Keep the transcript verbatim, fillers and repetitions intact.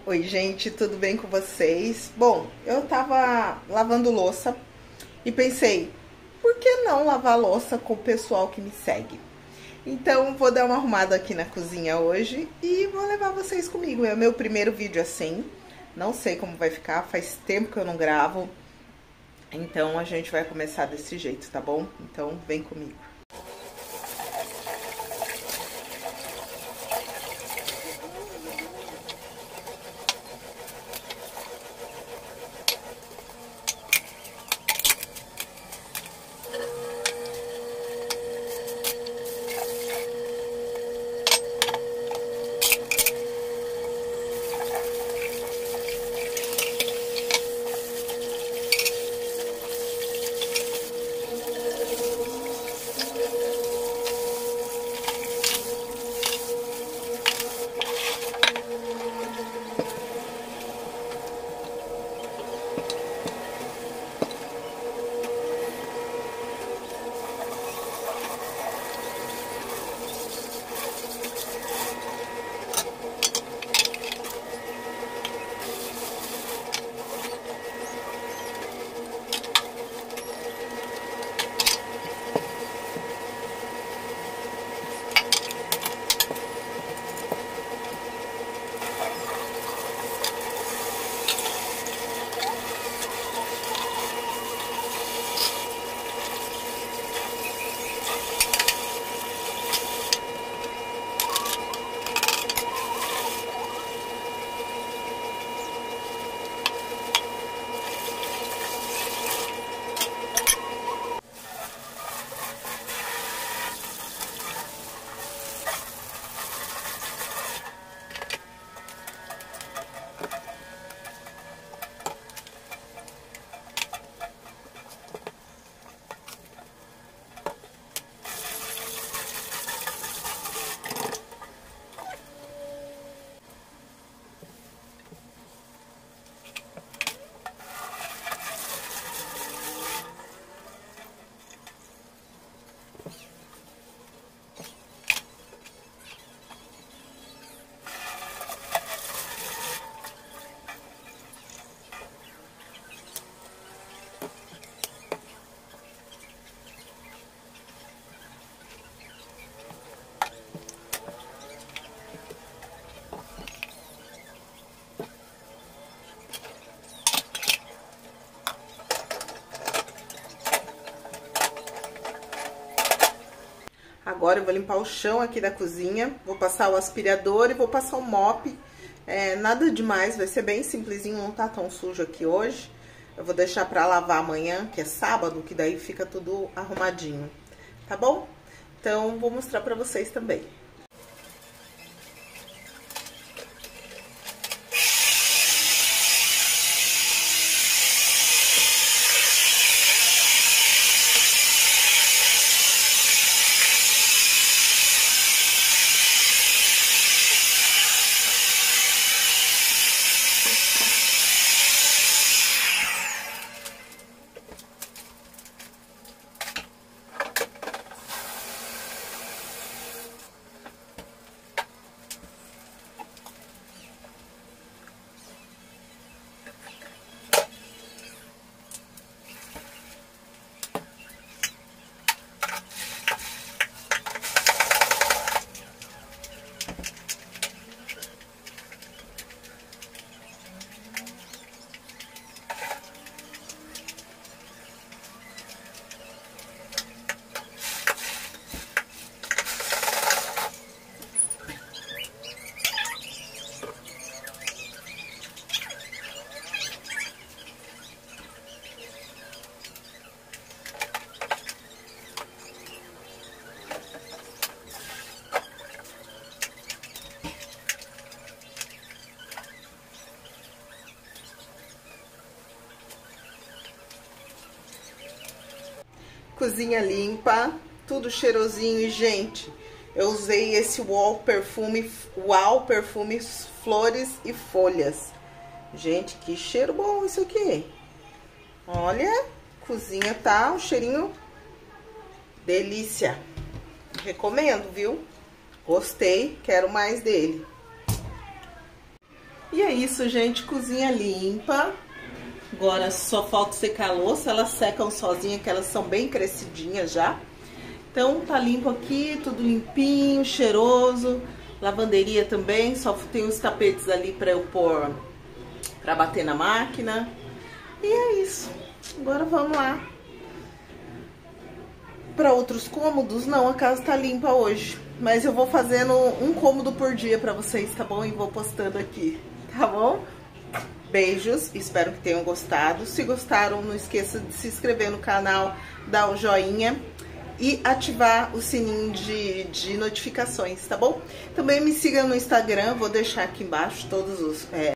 Oi, gente, tudo bem com vocês? Bom, eu tava lavando louça e pensei, por que não lavar louça com o pessoal que me segue? Então, vou dar uma arrumada aqui na cozinha hoje e vou levar vocês comigo. É o meu primeiro vídeo assim, não sei como vai ficar, faz tempo que eu não gravo. Então, a gente vai começar desse jeito, tá bom? Então, vem comigo. Agora eu vou limpar o chão aqui da cozinha, vou passar o aspirador e vou passar o mop. É, nada demais, vai ser bem simplesinho, não tá tão sujo aqui hoje. Eu vou deixar pra lavar amanhã, que é sábado, que daí fica tudo arrumadinho, tá bom? Então, vou mostrar pra vocês também. Cozinha limpa, tudo cheirosinho. E, gente, eu usei esse Wow Perfume, Wow Perfume Flores e Folhas. Gente, que cheiro bom isso aqui. Olha, cozinha tá um cheirinho delícia. Recomendo, viu? Gostei, quero mais dele. E é isso, gente, cozinha limpa. Agora só falta secar a louça, elas secam sozinhas, que elas são bem crescidinhas já. Então tá limpo aqui, tudo limpinho, cheiroso. Lavanderia também, só tem os tapetes ali pra eu pôr, pra bater na máquina. E é isso. Agora vamos lá pra outros cômodos. Não, a casa tá limpa hoje, mas eu vou fazendo um cômodo por dia pra vocês, tá bom? E vou postando aqui, tá bom? Beijos, espero que tenham gostado. Se gostaram, não esqueça de se inscrever no canal, dar o joinha e ativar o sininho de, de notificações, tá bom? Também me siga no Instagram, vou deixar aqui embaixo todos os... É,